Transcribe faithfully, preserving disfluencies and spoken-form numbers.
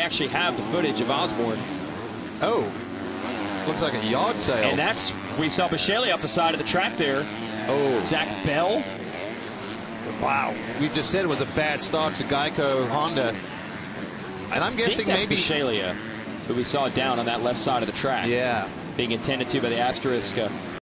actually have the footage of Osborne. Oh, looks like a yard sale. And that's, we saw Bisceglie off the side of the track there. Oh. Zach Bell. Wow. We just said it was a bad start to Geico Honda. And I'm guessing that's maybe Bisceglie, who we saw down on that left side of the track. Yeah. Being attended to by the Asterisk. Uh,